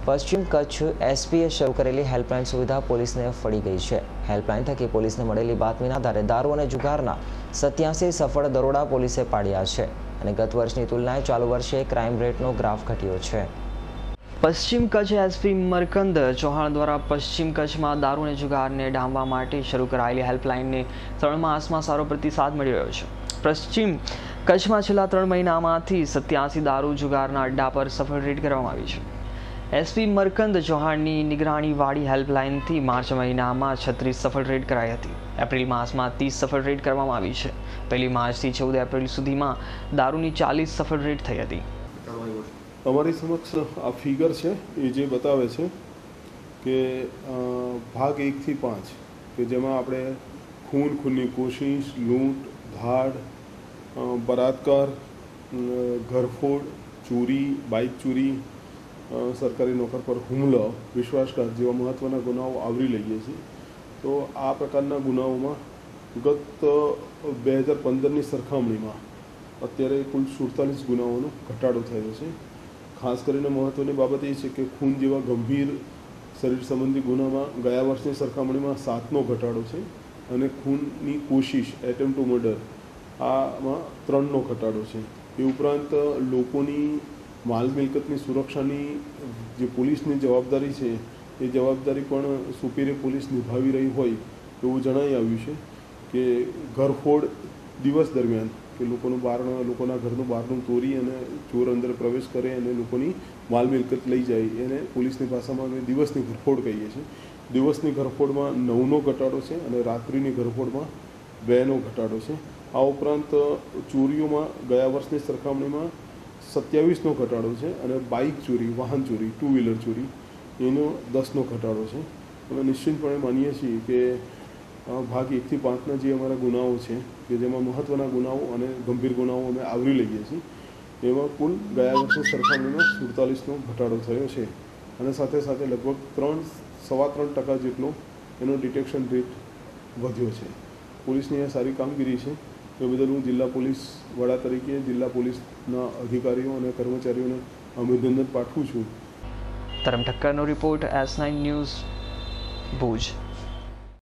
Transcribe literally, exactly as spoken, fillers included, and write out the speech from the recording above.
પશ્ચિમ કચ્છ એસપીએ શરૂ કરેલી હેલ્પલાઇન સુવિધા પોલીસને ફળી ગઈ છે। હેલ્પલાઇન થકી પોલીસને મળેલી બાતમીના આધારે દારૂ અને જુગારના સત્યાસી સફળ દરોડા પોલીસે પાડ્યા છે અને ગત વર્ષની તુલનાએ ચાલુ વર્ષે ક્રાઇમ રેટનો ગ્રાફ ઘટ્યો છે। પશ્ચિમ કચ્છ એસપી મરકંદ ચૌહાણ દ્વારા પશ્ચિમ કચ્છમાં દારૂ અને જુગારને ડામવા માટે શરૂ કરાયેલી હેલ્પલાઇનને ત્રણ માસમાં સારો પ્રતિસાદ મળી રહ્યો છે। પશ્ચિમ કચ્છમાં છેલ્લા ત્રણ મહિનામાંથી સત્યાસી દારૂ જુગારના અડ્ડા પર સફળ રેડ કરવામાં આવી છે। એસપી મરકંદ ચૌહાણની નિગરાણીવાળી હેલ્પલાઇનથી માર્ચ મહિનામાં છત્રીસ સફળ રેડ કરાઈ હતી। એપ્રિલ માસમાં ત્રીસ સફળ રેડ કરવામાં આવી છે। પહેલી માર્ચથી ચૌદ એપ્રિલ સુધીમાં દારૂની ચાલીસ સફળ રેડ થઈ હતી। અમારી સમક્ષ આ ફિગર છે એ જે બતાવે છે કે ભાગ એકથી પાંચ કે જેમાં આપણે ખૂન ખૂનની કોશિશ, લૂંટ, ધાડ, બળાત્કાર, ઘરફોડ, ચોરી, બાઇક ચોરી, સરકારી નોકર પર હુમલો, વિશ્વાસઘાત જેવા મહત્ત્વના ગુનાઓ આવરી લઈએ છીએ। તો આ પ્રકારના ગુનાઓમાં ગત બે હજાર પંદરની સરખામણીમાં અત્યારે કુલ સુડતાલીસ ગુનાઓનો ઘટાડો થયો છે। ખાસ કરીને મહત્ત્વની બાબત એ છે કે ખૂન જેવા ગંભીર શરીર સંબંધી ગુનામાં ગયા વર્ષની સરખામણીમાં સાતનો ઘટાડો છે અને ખૂનની કોશિશ એટેમ્પ ટુ મર્ડર આમાં ત્રણનો ઘટાડો છે। એ ઉપરાંત લોકોની માલ મિલકતની સુરક્ષાની જે પોલીસની જવાબદારી છે એ જવાબદારી પણ સુપીરિયર પોલીસ નિભાવી રહી હોય એવું જણાઈ આવ્યું છે કે ઘરફોડ દિવસ દરમિયાન કે લોકોનું બારણું લોકોના ઘરનું બારણું તોડી અને ચોર અંદર પ્રવેશ કરે અને લોકોની માલ મિલકત લઈ જાય એને પોલીસની ભાષામાં અમે દિવસની ઘરફોડ કહીએ છીએ। દિવસની ઘરફોડમાં નવનો ઘટાડો છે અને રાત્રિની ઘરફોડમાં બેનો ઘટાડો છે। આ ઉપરાંત ચોરીઓમાં ગયા વર્ષની સરખામણીમાં સત્યાવીસનો ઘટાડો છે અને બાઇક ચોરી, વાહન ચોરી, ટુ વ્હીલર ચોરી એનો દસનો ઘટાડો છે। અમે નિશ્ચિતપણે માનીએ છીએ કે ભાગ એકથી પાંચના જે અમારા ગુનાઓ છે કે જેમાં મહત્ત્વના ગુનાઓ અને ગંભીર ગુનાઓ અમે આવરી લઈએ છીએ એમાં કુલ ગયા વર્ષની સરખામણીમાં સુડતાલીસનો ઘટાડો થયો છે અને સાથે સાથે લગભગ ત્રણ સવા ત્રણ ટકા જેટલો એનો ડિટેક્શન રેટ વધ્યો છે। પોલીસની આ સારી કામગીરી છે એ બદલ હું જિલ્લા પોલીસ વડા તરીકે જિલ્લા પોલીસના અધિકારીઓ અને કર્મચારીઓને અભિનંદન પાઠવું છું। ધરમ ઠક્કરનો report, S nine news, Bhuj.